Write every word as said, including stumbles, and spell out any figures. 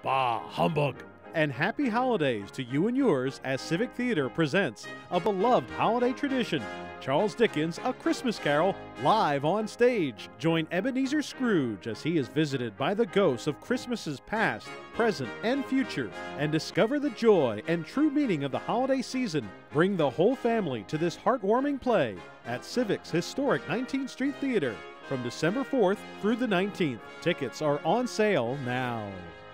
Bah, humbug! And happy holidays to you and yours as Civic Theater presents a beloved holiday tradition, Charles Dickens' A Christmas Carol, live on stage. Join Ebenezer Scrooge as he is visited by the ghosts of Christmases past, present, and future, and discover the joy and true meaning of the holiday season. Bring the whole family to this heartwarming play at Civic's historic nineteenth Street Theater from December fourth through the nineteenth. Tickets are on sale now.